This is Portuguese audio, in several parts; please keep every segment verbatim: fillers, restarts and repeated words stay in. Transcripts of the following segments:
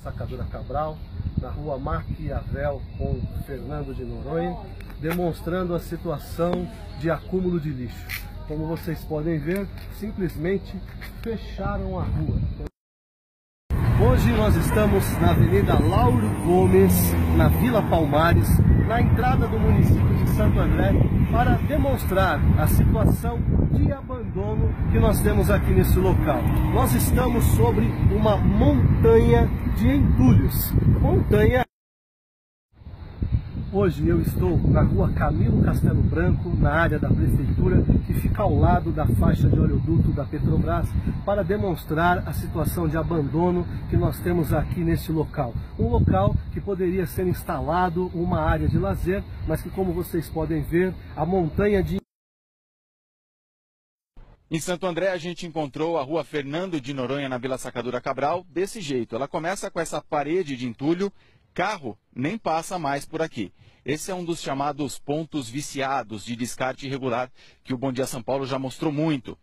Sacadura Cabral, na rua Maquiavel com Fernando de Noronha, demonstrando a situação de acúmulo de lixo. Como vocês podem ver, simplesmente fecharam a rua. Hoje nós estamos na Avenida Lauro Gomes, na Vila Palmares, na entrada do município de Santo André, para demonstrar a situação de abandono que nós temos aqui nesse local. Nós estamos sobre uma montanha de entulhos. Montanha. Hoje eu estou na rua Camilo Castelo Branco, na área da prefeitura, que fica ao lado da faixa de oleoduto da Petrobras, para demonstrar a situação de abandono que nós temos aqui nesse local. Um local que poderia ser instalado uma área de lazer, mas que, como vocês podem ver, a montanha de... Em Santo André a gente encontrou a rua Fernando de Noronha, na Vila Sacadura Cabral, desse jeito. Ela começa com essa parede de entulho, carro nem passa mais por aqui. Esse é um dos chamados pontos viciados de descarte irregular que o Bom Dia São Paulo já mostrou muito.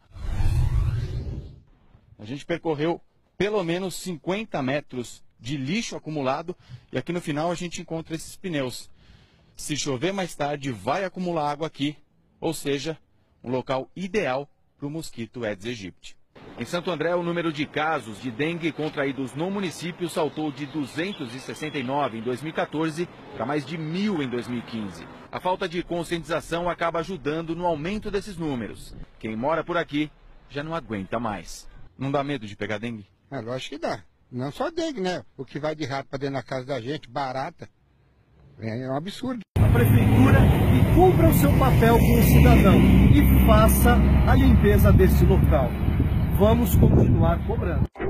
A gente percorreu pelo menos cinquenta metros de lixo acumulado e aqui no final a gente encontra esses pneus. Se chover mais tarde vai acumular água aqui, ou seja, um local ideal para o mosquito Aedes aegypti. Em Santo André, o número de casos de dengue contraídos no município saltou de duzentos e sessenta e nove em dois mil e quatorze para mais de mil em dois mil e quinze. A falta de conscientização acaba ajudando no aumento desses números. Quem mora por aqui já não aguenta mais. Não dá medo de pegar dengue? É lógico que dá. Não só dengue, né? O que vai de rato para dentro da casa da gente, barata, é um absurdo. A prefeitura que cumpra o seu papel como cidadão e faça a limpeza desse local. Vamos continuar cobrando.